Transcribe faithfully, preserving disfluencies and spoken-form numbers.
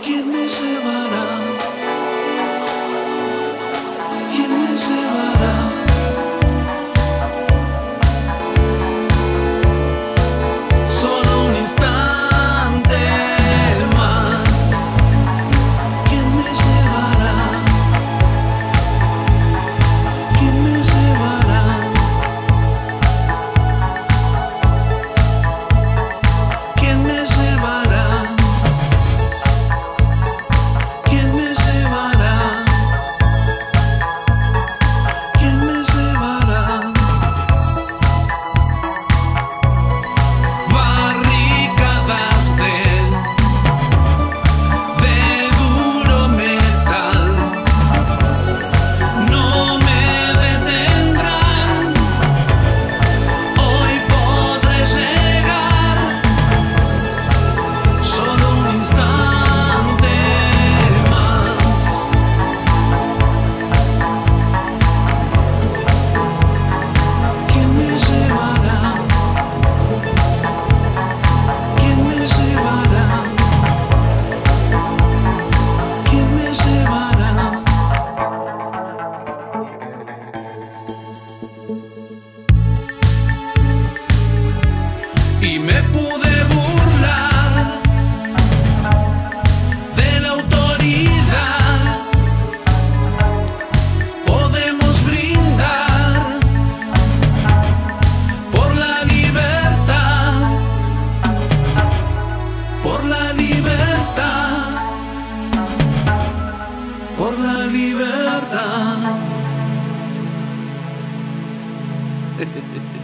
¿Quién me llevará? ¿Quién me llevará? Solo un instante más. ¿Quién me llevará? ¿Quién me llevará? ¿Quién me llevará? ¿Quién me llevará? ¿Quién me llevará? Barricadas de, de duro metal no me detendrán. Hoy podré llegar. Solo un instante más. ¿Quién me llevará? ¿Quién me llevará? ¿Quién me llevará? Y me pude burlar de la autoridad. Podemos brindar por la libertad, por la libertad, por la libertad.